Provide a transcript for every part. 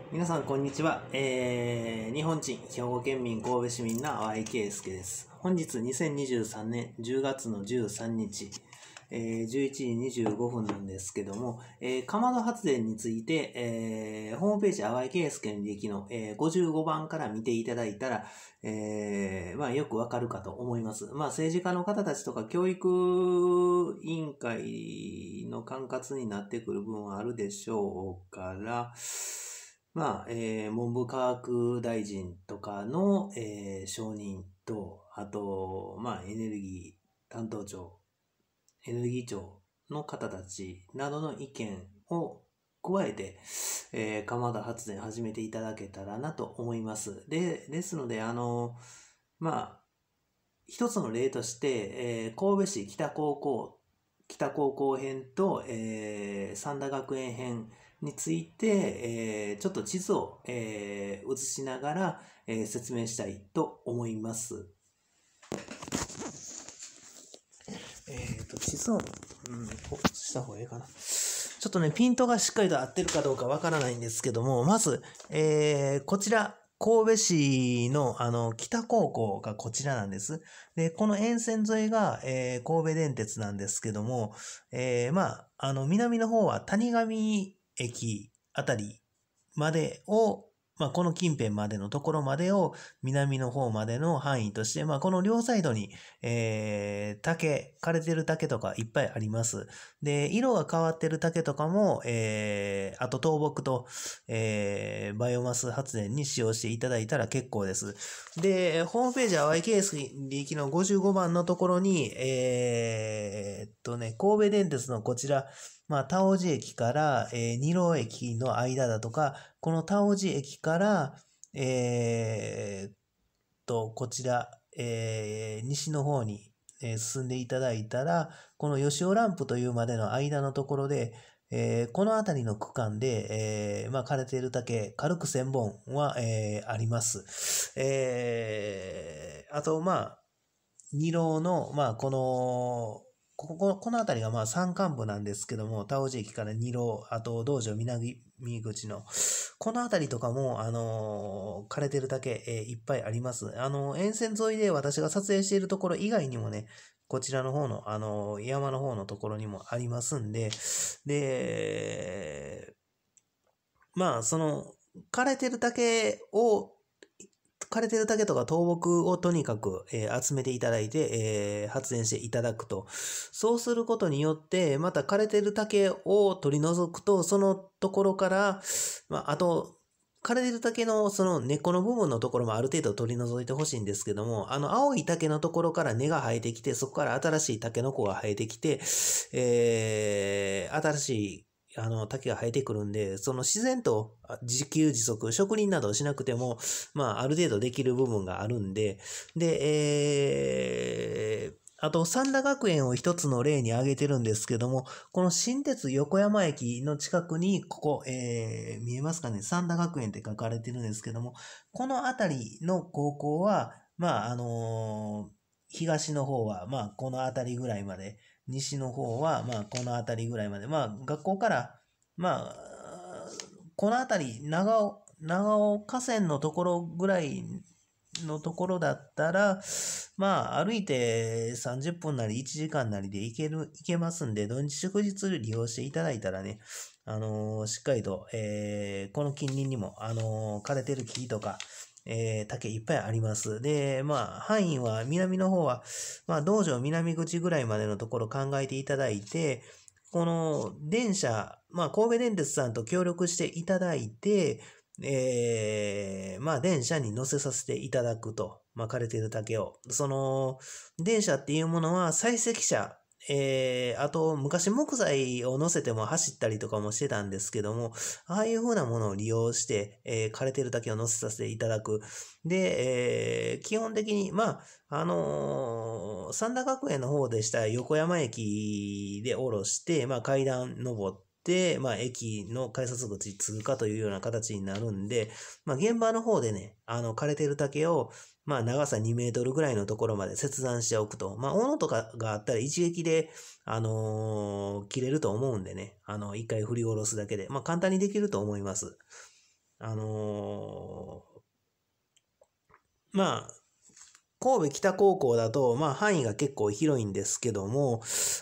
皆さん、こんにちは。日本人、兵庫県民、神戸市民の淡井圭介です。本日、2023年10月の13日、11時25分なんですけども、かまど発電について、ホームページ、淡井圭介の履歴の、55番から見ていただいたら、よくわかるかと思います。政治家の方たちとか教育委員会の管轄になってくる部分はあるでしょうから、文部科学大臣とかの、承認と、あと、エネルギー担当庁、エネルギー庁の方たちなどの意見を加えて、かまど発電始めていただけたらなと思います。ですので、一つの例として、神戸市北高校編と、三田学園編について、ちょっと地図を、映しながら、説明したいと思います。地図を、した方がいいかな。ちょっとね、ピントがしっかりと合ってるかどうかわからないんですけども、まず、こちら、神戸市の、北高校がこちらなんです。で、この沿線沿いが、神戸電鉄なんですけども、南の方は谷上駅あたりまでを、この近辺までのところまでを南の方までの範囲として、この両サイドに、枯れてる竹とかいっぱいあります。で、色が変わってる竹とかも、あと倒木と、バイオマス発電に使用していただいたら結構です。で、ホームページは YKS 履歴の55番のところに、神戸電鉄のこちら、田尾寺駅から、二郎駅の間だとか、この田尾寺駅から、こちら、西の方に、進んでいただいたら、この吉尾ランプというまでの間のところで、この辺りの区間で、枯れている竹、軽く1000本は、あります。あと、二郎の、この辺りが山間部なんですけども、田尾寺駅から二郎、あと道場南口の、この辺りとかも、枯れてる竹、いっぱいあります。沿線沿いで私が撮影しているところ以外にもね、こちらの方の、山の方のところにもありますんで、で、枯れてる竹とか倒木をとにかく、集めていただいて、発電していただくと。そうすることによって、また枯れてる竹を取り除くと、そのところから、あと、枯れてる竹のその根っこの部分のところもある程度取り除いてほしいんですけども、青い竹のところから根が生えてきて、そこから新しい竹の子が生えてきて、新しい竹が生えてくるんで、その自然と自給自足、植林などをしなくても、ある程度できる部分があるんで、で、あと、三田学園を一つの例に挙げてるんですけども、この新鉄横山駅の近くに、ここ、見えますかね、三田学園って書かれてるんですけども、この辺りの高校は、東の方は、この辺りぐらいまで、西の方は、この辺りぐらいまで。学校から、この辺り、長尾河川のところぐらいのところだったら、歩いて30分なり1時間なりで行けますんで、土日祝日利用していただいたらね、しっかりと、この近隣にも、枯れてる木とか、竹いっぱいあります。で、範囲は、南の方は、道場南口ぐらいまでのところ考えていただいて、この電車、神戸電鉄さんと協力していただいて、電車に乗せさせていただくと、枯れている竹を。その、電車っていうものは採石車、あと、昔木材を乗せても走ったりとかもしてたんですけども、ああいう風なものを利用して、枯れてる竹を乗せさせていただく。で、基本的に、三田学園の方でしたら横山駅で降ろして、階段登って、駅の改札口通過というような形になるんで、現場の方でね、枯れてる竹を、長さ2メートルぐらいのところまで切断しておくと。斧とかがあったら一撃で、切れると思うんでね。一回振り下ろすだけで。簡単にできると思います。 まあ、神戸北高校だと、まあ範囲が結構広いんですけども、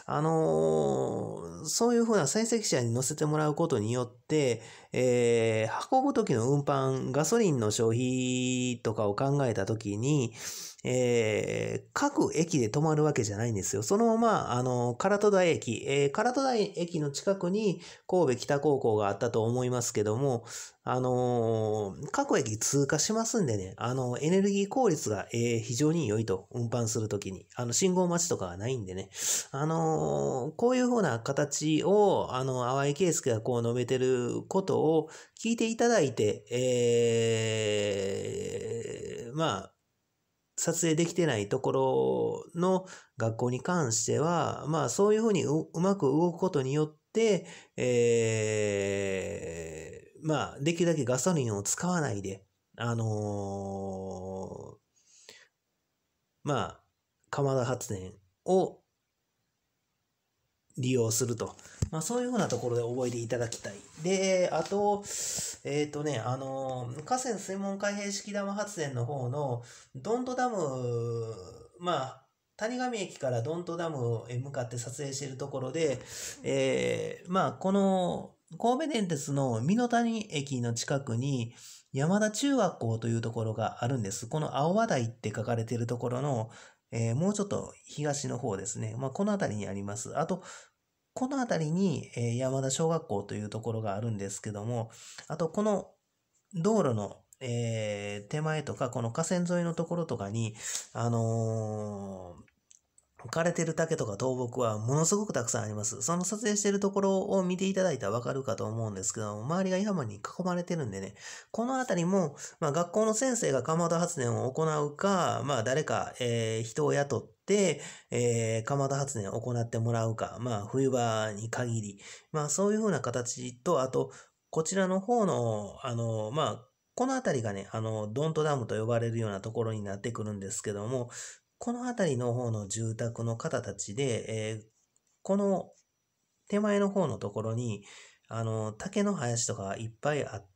そういうふうな採石車に乗せてもらうことによって、運ぶ時の運搬、ガソリンの消費とかを考えた時に、各駅で止まるわけじゃないんですよ。そのまま、唐戸台駅、唐戸台駅の近くに神戸北高校があったと思いますけども、各駅通過しますんでね、エネルギー効率が、非常に良いと、運搬するときに。信号待ちとかがないんでね。こういうふうな形を、淡井圭介がこう述べてることを聞いていただいて、まあ、撮影できてないところの学校に関しては、まあそういうふうにうまく動くことによって、まあできるだけガソリンを使わないで、まあ、釜田発電を利用すると。まあそういうふうなところで覚えていただきたい。で、あと、河川水門開閉式ダム発電の方のドントダム、まあ、谷上駅からドントダムへ向かって撮影しているところで、まあ、この神戸電鉄の美濃谷駅の近くに山田中学校というところがあるんです。この青葉台って書かれているところの、もうちょっと東の方ですね。まあ、この辺りにあります。あと、この辺りに、山田小学校というところがあるんですけども、あとこの道路の、手前とか、この河川沿いのところとかに、枯れてる竹とか倒木はものすごくたくさんあります。その撮影しているところを見ていただいたらわかるかと思うんですけども、周りが山に囲まれてるんでね、この辺りも、まあ、学校の先生が釜田発電を行うか、まあ、誰か、人を雇って、釜田発電を行ってもらうか、まあ、冬場に限り、まあ、そういうふうな形と、あと、こちらの方の、まあ、この辺りがね、ドントダムと呼ばれるようなところになってくるんですけども、この辺りの方の住宅の方たちで、この手前の方のところに、竹の林とかいっぱいあって、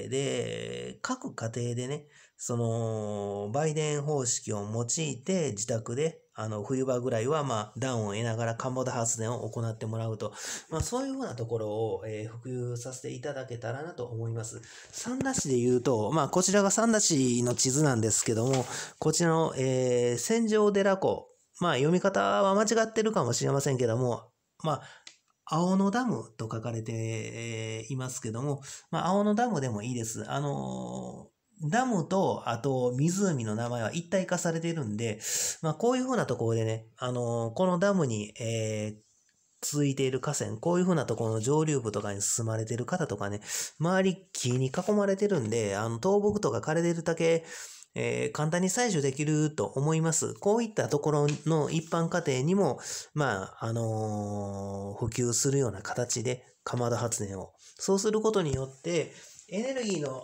で、各家庭でね、その、売電方式を用いて自宅で、冬場ぐらいは、まあ、暖を得ながら鴨田発電を行ってもらうと。まあ、そういうふうなところを、普及させていただけたらなと思います。三田市で言うと、まあ、こちらが三田市の地図なんですけども、こちらの、千条寺湖。まあ、読み方は間違ってるかもしれませんけども、まあ、青野ダムと書かれていますけども、まあ、青野ダムでもいいです。ダムと、あと、湖の名前は一体化されているんで、まあ、こういうふうなところでね、このダムに、続いている河川、こういうふうなところの上流部とかに進まれている方とかね、周り木に囲まれてるんで、倒木とか枯れてるだけ、簡単に採取できると思います。こういったところの一般家庭にも、まあ、普及するような形で、釜田発電を。そうすることによって、エネルギーの、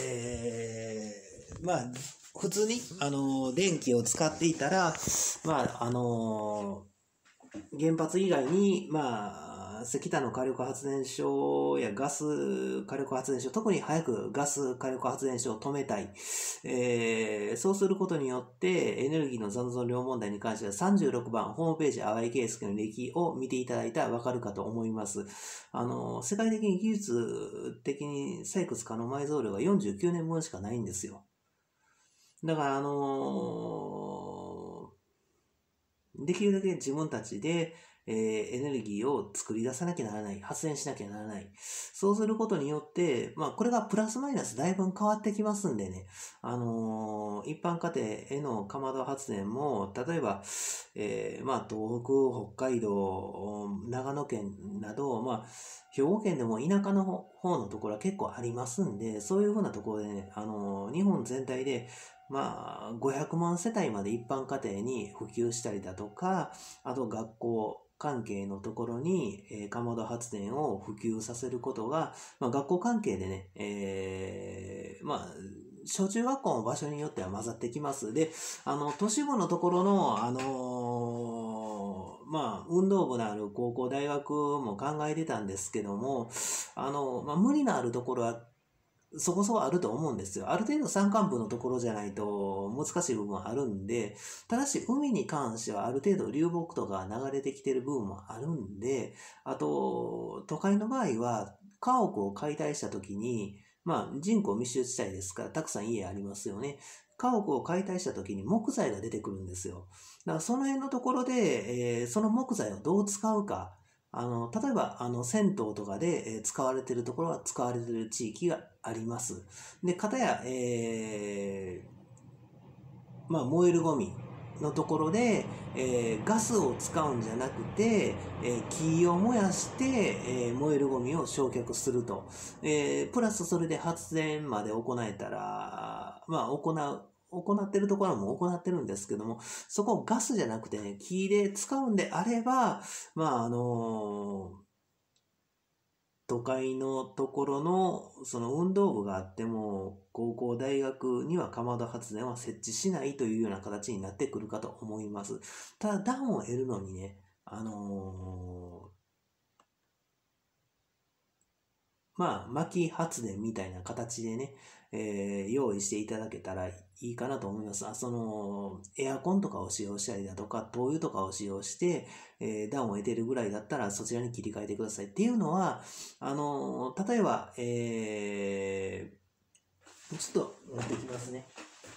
まあ、普通に、電気を使っていたら、まあ、原発以外に、まあ、石炭の火力発電所やガス火力発電所、特に早くガス火力発電所を止めたい。そうすることによって、エネルギーの残存量問題に関しては36番ホームページ淡井圭介の歴を見ていただいたらわかるかと思います。世界的に技術的に採掘可能埋蔵量が49年分しかないんですよ。だからできるだけ自分たちで、エネルギーを作り出さなきゃならない。発電しなきゃならない。そうすることによって、まあ、これがプラスマイナスだいぶ変わってきますんでね。一般家庭へのかまど発電も、例えば、まあ、東北、北海道、長野県など、まあ、兵庫県でも田舎の方のところは結構ありますんで、そういうふうなところでね、日本全体で、まあ、500万世帯まで一般家庭に普及したりだとか、あと学校関係のところに、かまど発電を普及させることが、まあ、学校関係でね、まあ、小中学校の場所によっては混ざってきます。で、都市部のところの、まあ、運動部のある高校、大学も考えてたんですけども、まあ、無理のあるところは、 そこそこあると思うんですよ。ある程度山間部のところじゃないと難しい部分はあるんで、ただし海に関してはある程度流木とか流れてきてる部分もあるんで、あと、都会の場合は家屋を解体した時に、まあ人口密集地帯ですからたくさん家ありますよね。家屋を解体した時に木材が出てくるんですよ。だからその辺のところで、その木材をどう使うか。例えば、銭湯とかで使われているところは使われている地域があります。で、かたや、まあ、燃えるゴミのところで、ガスを使うんじゃなくて、木を燃やして、燃えるゴミを焼却すると。プラスそれで発電まで行えたら、まあ、行ってるところも行ってるんですけども、そこをガスじゃなくてね、木で使うんであれば、まあ、都会のところのその運動部があっても高校大学にはかまど発電は設置しないというような形になってくるかと思います。ただ暖を得るのにね、まあ薪発電みたいな形でね、用意していただけたらいいかなと思います。エアコンとかを使用したりだとか、灯油とかを使用して、暖を得てるぐらいだったらそちらに切り替えてくださいっていうのは、例えば、ちょっと持ってきますね。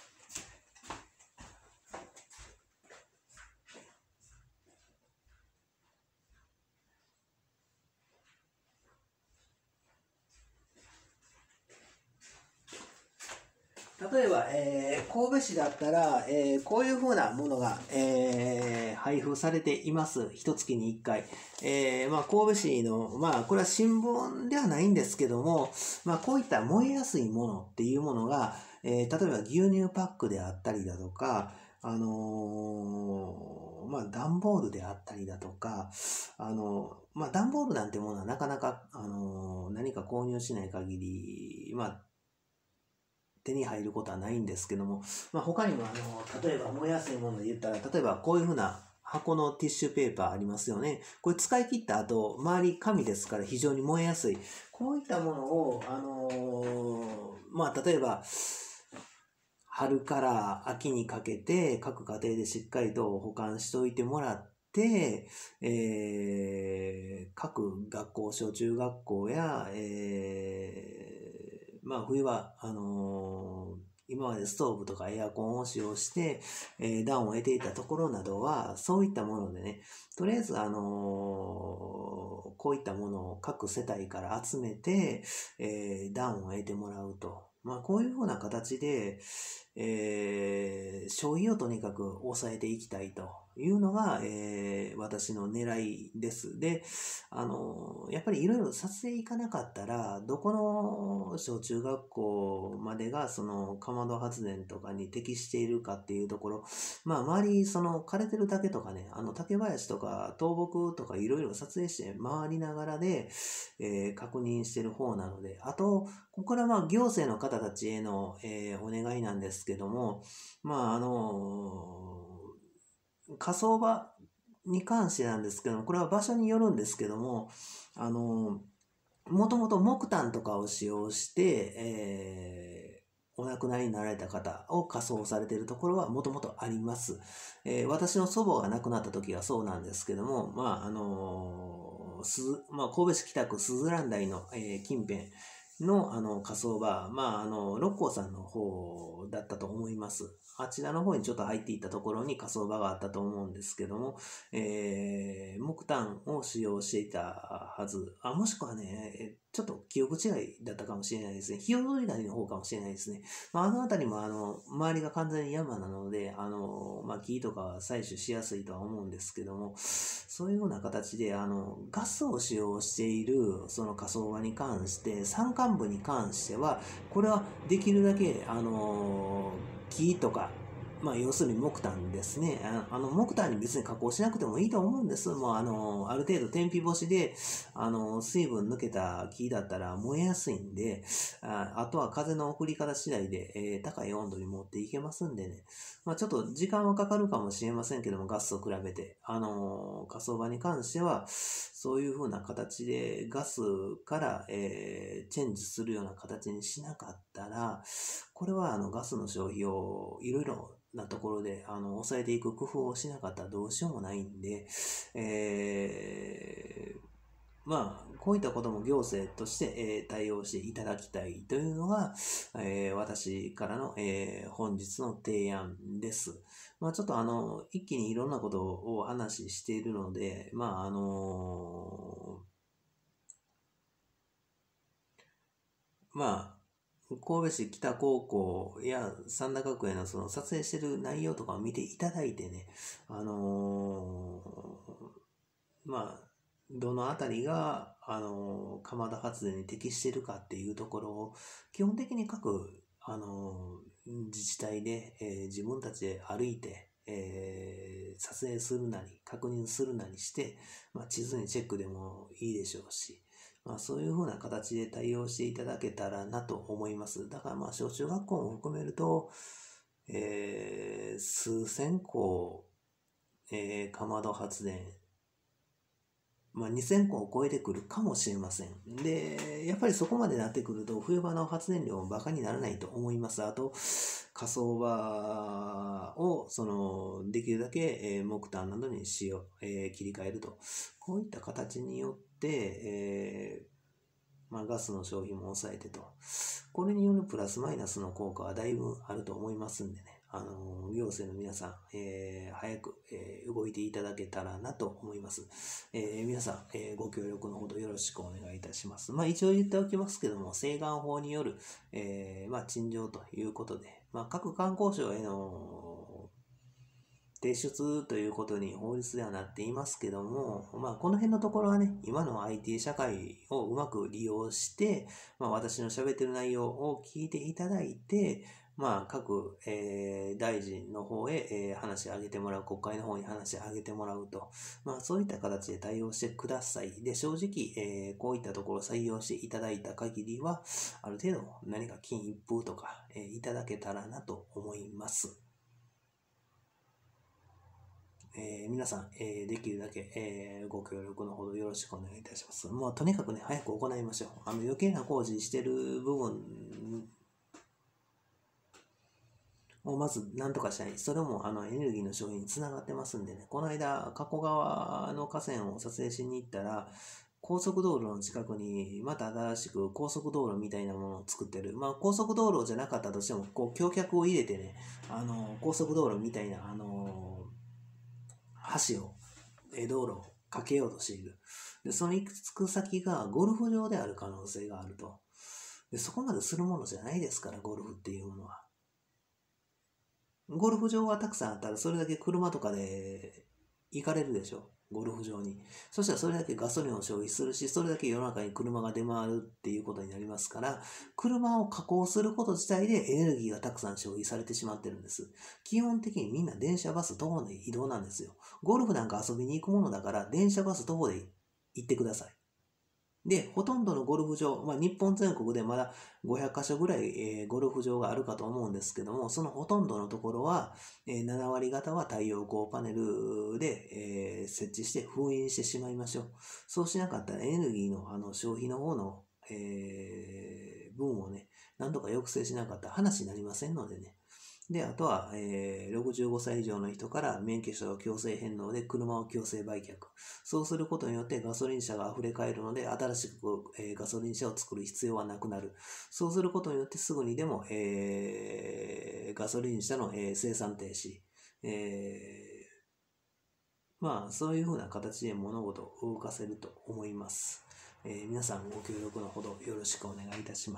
例えば、神戸市だったら、こういうふうなものが、配布されています。一月に1回。まあ、神戸市の、まあ、これは新聞ではないんですけども、まあ、こういった燃えやすいものっていうものが、例えば牛乳パックであったりだとか、まあ、段ボールであったりだとか、まあ、段ボールなんてものはなかなか、何か購入しない限り、まあ、手に入ることはないんですけども、まあ、他にも例えば燃えやすいもので言ったら、例えばこういうふうな箱のティッシュペーパーありますよね。これ使い切った後、周り紙ですから非常に燃えやすい。こういったものを、まあ、例えば、春から秋にかけて各家庭でしっかりと保管しておいてもらって、各学校、小中学校や、まあ冬は、今までストーブとかエアコンを使用して、暖を得ていたところなどは、そういったものでね、とりあえず、こういったものを各世帯から集めて、暖を得てもらうと。まあ、こういうふうな形で、消費をとにかく抑えていきたいというのが、私の狙いです。で、やっぱりいろいろ撮影行かなかったら、どこの小中学校までがそのかまど発電とかに適しているかっていうところ、まあ周りその枯れてる竹とかね、竹林とか倒木とかいろいろ撮影して回りながらで、確認してる方なので、あと、ここからまあ行政の方たちへの、お願いなんですけども、まあ火葬場に関してなんですけども、これは場所によるんですけども、もともと木炭とかを使用して、お亡くなりになられた方を火葬されているところはもともとあります。私の祖母が亡くなった時はそうなんですけども、まあ、まあ、神戸市北区鈴蘭台の、近辺の、火葬場、まあ、六甲山の方だったと思います。あちらの方にちょっと入っていったところに火葬場があったと思うんですけども、木炭を使用していたはず。もしくはね、ちょっと記憶違いだったかもしれないですね。日踊り谷の方かもしれないですね。まあ、あの辺りも周りが完全に山なので、まあ、木とかは採取しやすいとは思うんですけども、そういうような形で、ガスを使用している、その火葬場に関して、山間部に関しては、これはできるだけ、木とか、 要するに木炭ですね。木炭に別に加工しなくてもいいと思うんです。もうある程度天日干しで、水分抜けた木だったら燃えやすいんで、あとは風の送り方次第で、高い温度に持っていけますんでね。ちょっと時間はかかるかもしれませんけども、ガスと比べて。火葬場に関しては、そういう風な形でガスから、チェンジするような形にしなかったら、これはガスの消費をいろいろなところで抑えていく工夫をしなかったらどうしようもないんで、こういったことも行政として、対応していただきたいというのが、私からの、本日の提案です。ちょっと一気にいろんなことをお話ししているので、神戸市北高校や三田学園のその撮影してる内容とかを見ていただいてね、どのあたりが、蒲田発電に適しているかっていうところを、基本的に各、自治体で、自分たちで歩いて、撮影するなり、確認するなりして、地図にチェックでもいいでしょうし、そういうふうな形で対応していただけたらなと思います。だから小中学校も含めると、数千校、かまど発電、2000個を超えてくるかもしれません。で、やっぱりそこまでなってくると、冬場の発電量もバカにならないと思います。あと、火葬場を、できるだけ、木炭などに切り替えると。こういった形によって、ガスの消費も抑えてと。これによるプラスマイナスの効果はだいぶあると思いますんでね。行政の皆さん、早く、動いていただけたらなと思います。皆さん、ご協力のほどよろしくお願いいたします。一応言っておきますけども、請願法による、陳情ということで、各観光省への提出ということに法律ではなっていますけども、この辺のところはね、今の IT 社会をうまく利用して、私の喋ってる内容を聞いていただいて、各、大臣の方へ、話し上げてもらう、国会の方に話し上げてもらうと、そういった形で対応してください。で、正直、こういったところを採用していただいた限りは、ある程度何か金一封とか、いただけたらなと思います。皆さん、できるだけ、ご協力のほどよろしくお願いいたします。とにかくね、早く行いましょう。余計な工事してる部分をまず何とかしたい。それもエネルギーの消費につながってますんでね。この間、加古川の河川を撮影しに行ったら、高速道路の近くにまた新しく高速道路みたいなものを作ってる。高速道路じゃなかったとしても、橋脚を入れてね、高速道路みたいな、橋を、道路を架けようとしている。で、その行く先がゴルフ場である可能性があると。で、そこまでするものじゃないですから、ゴルフっていうものは。ゴルフ場がたくさんあったら、それだけ車とかで行かれるでしょ。ゴルフ場に。そしたらそれだけガソリンを消費するし、それだけ世の中に車が出回るっていうことになりますから、車を加工すること自体でエネルギーがたくさん消費されてしまってるんです。基本的にみんな電車、バス、徒歩で移動なんですよ。ゴルフなんか遊びに行くものだから、電車、バス、徒歩で行ってください。で、ほとんどのゴルフ場、日本全国でまだ500カ所ぐらい、ゴルフ場があるかと思うんですけども、そのほとんどのところは、7割方は太陽光パネルで、設置して封印してしまいましょう。そうしなかったらエネルギーの消費の方の、分をね、なんとか抑制しなかったら話になりませんのでね。で、あとは、65歳以上の人から免許証を強制返納で車を強制売却。そうすることによってガソリン車が溢れ返るので、新しく、ガソリン車を作る必要はなくなる。そうすることによってすぐにでも、ガソリン車の、生産停止。そういうふうな形で物事を動かせると思います。皆さんご協力のほどよろしくお願いいたします。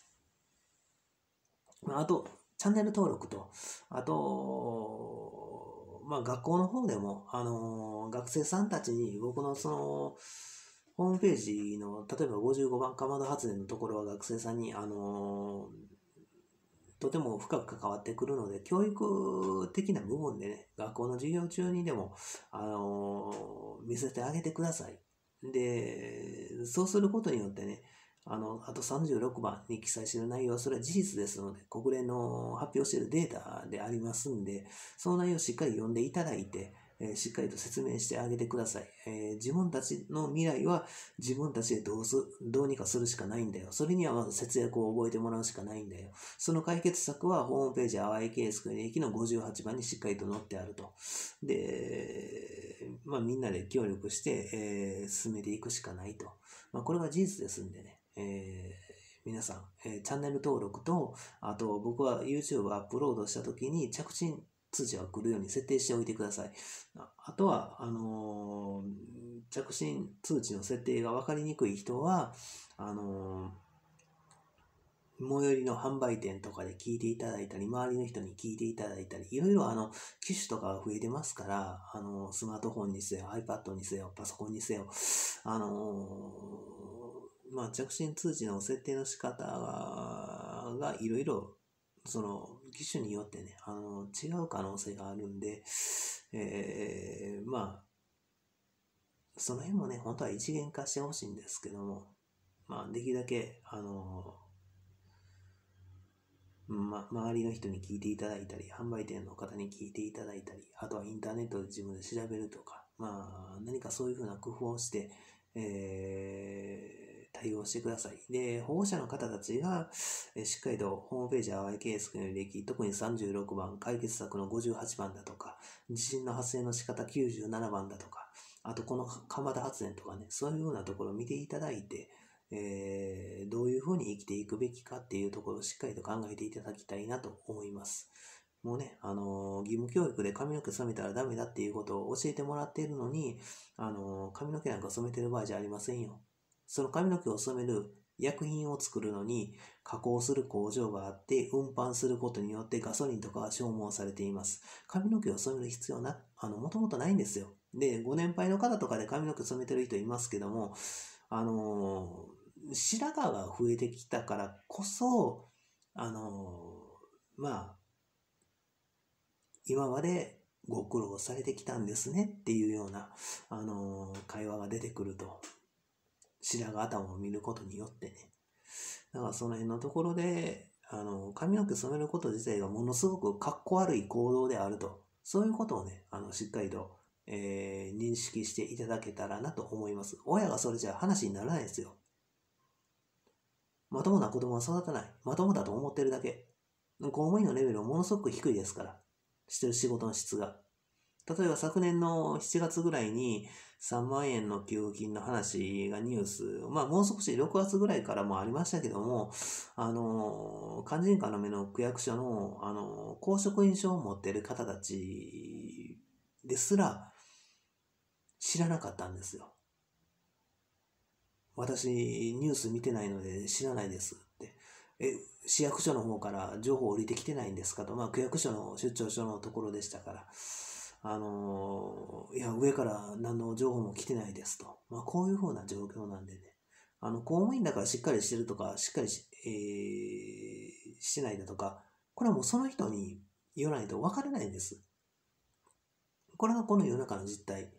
あと、チャンネル登録と、あと、学校の方でも、学生さんたちに僕のホームページの、例えば55番かまど発電のところは学生さんに、 とても深く関わってくるので、教育的な部分でね、学校の授業中にでも、見せてあげてください。で、そうすることによってね、あと36番に記載している内容はそれは事実ですので、国連の発表しているデータでありますんで、その内容をしっかり読んでいただいて、しっかりと説明してあげてください。自分たちの未来は自分たちでどうにかするしかないんだよ。それにはまず節約を覚えてもらうしかないんだよ。その解決策はホームページ淡いケースクリニックの58番にしっかりと載ってあると。で、みんなで協力して、進めていくしかないと。これは事実ですんでね。皆さん、チャンネル登録と、あと僕は YouTube をアップロードしたときに着信通知が来るように設定しておいてください。あとは、着信通知の設定が分かりにくい人は、最寄りの販売店とかで聞いていただいたり、周りの人に聞いていただいたり、いろいろ機種とかが増えてますから、スマートフォンにせよ、iPad にせよ、パソコンにせよ、着信通知の設定の仕方がいろいろ、その機種によってね、違う可能性があるんで、その辺もね、本当は一元化してほしいんですけども、できるだけ、周りの人に聞いていただいたり、販売店の方に聞いていただいたり、あとはインターネットで自分で調べるとか、何かそういうふうな工夫をして、対応してください。で、保護者の方たちが、しっかりとホームページ淡いケースの履歴、特に36番、解決策の58番だとか、地震の発生の仕方97番だとか、あとこの蒲田発電とかね、そういうようなところを見ていただいて、どういうふうに生きていくべきかっていうところをしっかりと考えていただきたいなと思います。もうね、義務教育で髪の毛染めたらダメだっていうことを教えてもらっているのに、髪の毛なんか染めてる場合じゃありませんよ。その髪の毛を染める薬品を作るのに加工する工場があって運搬することによってガソリンとかは消耗されています。髪の毛を染める必要もともとないんですよ。で、ご年配の方とかで髪の毛染めてる人いますけども、白髪が増えてきたからこそ、今までご苦労されてきたんですねっていうような、会話が出てくると。白髪頭を見ることによってね。だからその辺のところで、髪の毛染めること自体がものすごくかっこ悪い行動であると。そういうことをね、しっかりと、認識していただけたらなと思います。親がそれじゃ話にならないですよ。まともな子供は育たない。まともだと思ってるだけ。公務員のレベルはものすごく低いですから。してる仕事の質が。例えば昨年の7月ぐらいに3万円の給付金の話がニュース、もう少し6月ぐらいからもありましたけども、肝心要の区役所の、公職員証を持っている方たちですら知らなかったんですよ。私、ニュース見てないので知らないですって。市役所の方から情報降りてきてないんですかと。区役所の出張所のところでしたから。いや、上から何の情報も来てないですと。こういう風な状況なんでね。公務員だからしっかりしてるとか、しっかりしてないだとか、これはもうその人に言わないと分からないんです。これがこの世の中の実態。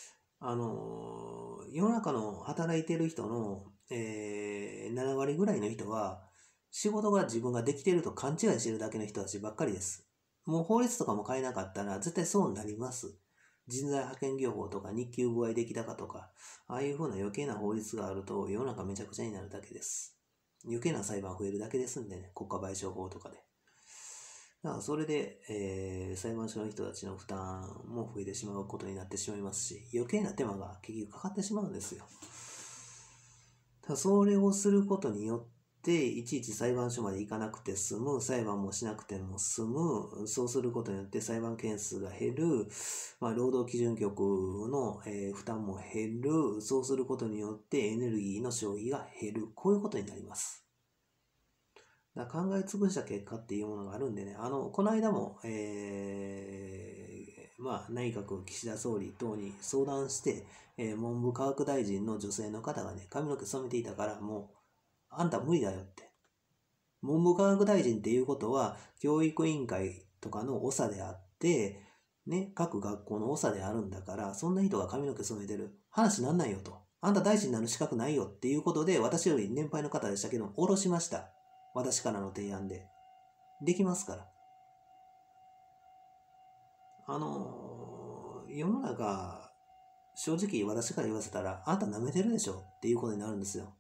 世の中の働いてる人の、7割ぐらいの人は、仕事が自分ができてると勘違いしてるだけの人たちばっかりです。もう法律とかも変えなかったら絶対そうなります。人材派遣業法とか日給歩合出来高とか、ああいう風な余計な法律があると世の中めちゃくちゃになるだけです。余計な裁判増えるだけですんでね、国家賠償法とかで。だからそれで、裁判所の人たちの負担も増えてしまうことになってしまいますし、余計な手間が結局かかってしまうんですよ。ただそれをすることによって、いちいち裁判所まで行かなくて済む、裁判もしなくても済む、そうすることによって裁判件数が減る、労働基準局の、負担も減る、そうすることによってエネルギーの消費が減る、こういうことになります。だから考え潰した結果っていうものがあるんでね、この間も、内閣岸田総理等に相談して、文部科学大臣の女性の方がね、髪の毛染めていたから、もう、あんた無理だよって。 文部科学大臣っていうことは、教育委員会とかの長であって、ね、各学校の長であるんだから、そんな人が髪の毛染めてる。話なんないよと。あんた大臣になる資格ないよっていうことで、私より年配の方でしたけど、下ろしました。私からの提案で。できますから。世の中、正直私から言わせたら、あんた舐めてるでしょっていうことになるんですよ。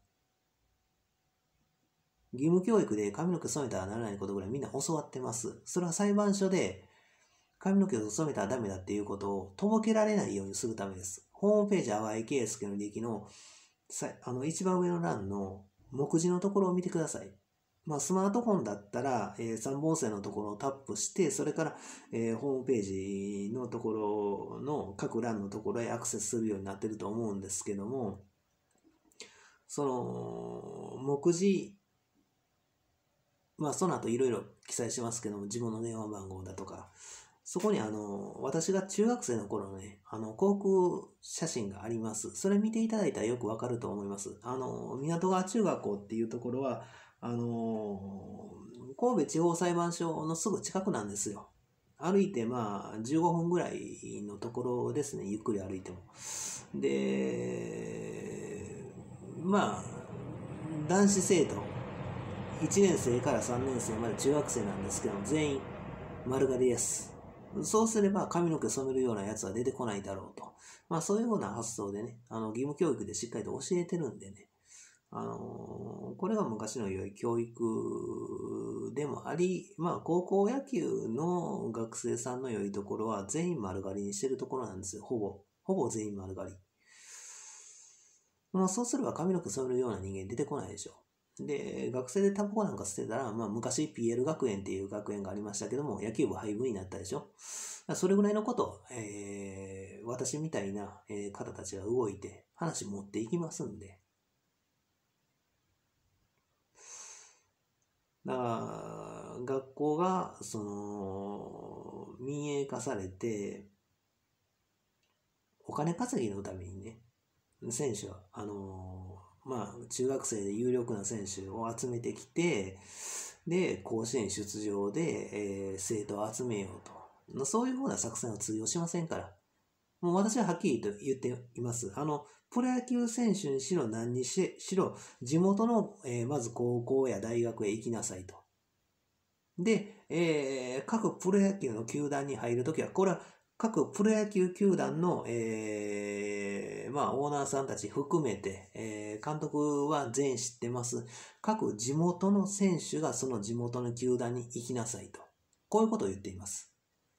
義務教育で髪の毛染めたらならないことぐらいみんな教わってます。それは裁判所で髪の毛を染めたらダメだっていうことをとぼけられないようにするためです。ホームページ淡井圭介の履歴の一番上の欄の目次のところを見てください。スマートフォンだったら、3本線のところをタップして、それから、ホームページのところの各欄のところへアクセスするようになってると思うんですけども、その、目次、その後いろいろ記載しますけども、自分の電話番号だとか、そこに私が中学生の頃のね、航空写真があります。それ見ていただいたらよくわかると思います。港川中学校っていうところは、神戸地方裁判所のすぐ近くなんですよ。歩いて15分ぐらいのところですね、ゆっくり歩いても。で、男子生徒、1年生から3年生まで中学生なんですけど、全員丸刈りです。そうすれば髪の毛染めるようなやつは出てこないだろうと。そういうような発想でね、義務教育でしっかりと教えてるんでね、これが昔の良い教育でもあり、高校野球の学生さんの良いところは全員丸刈りにしてるところなんですよ。ほぼ全員丸刈り。そうすれば髪の毛染めるような人間出てこないでしょ。で、学生でタバコなんか捨てたら、昔 PL 学園っていう学園がありましたけども、野球部廃部になったでしょ。それぐらいのことを、私みたいな方たちが動いて話持っていきますんで。だから、学校が、民営化されて、お金稼ぎのためにね、選手は、中学生で有力な選手を集めてきて、で、甲子園出場で、生徒を集めようと。そういうふうな作戦は通用しませんから。もう私ははっきりと言っています。プロ野球選手にしろ何にしろ、地元の、まず高校や大学へ行きなさいと。で、各プロ野球の球団に入るときは、これは各プロ野球球団の、オーナーさんたち含めて、監督は全員知ってます。各地元の選手がその地元の球団に行きなさいと。こういうことを言っています。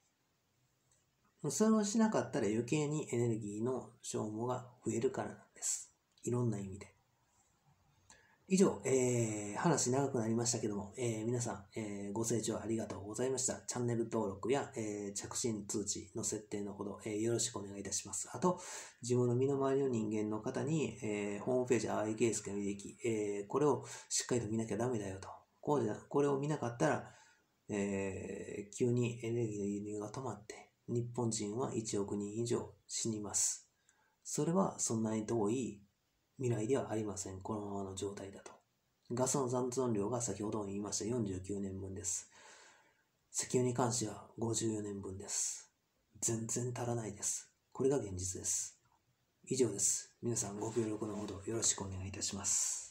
それをしなかったら余計にエネルギーの消耗が増えるからなんです。いろんな意味で。以上、話長くなりましたけども、皆さん、ご清聴ありがとうございました。チャンネル登録や、着信通知の設定のほど、よろしくお願いいたします。あと、自分の身の回りの人間の方に、ホームページ淡井圭介の履歴、これをしっかりと見なきゃダメだよと。これを見なかったら、急にエネルギーの輸入が止まって、日本人は1億人以上死にます。それはそんなに遠い未来ではありません。このままの状態だと。ガスの残存量が先ほども言いました49年分です。石油に関しては54年分です。全然足らないです。これが現実です。以上です。皆さんご協力のほどよろしくお願いいたします。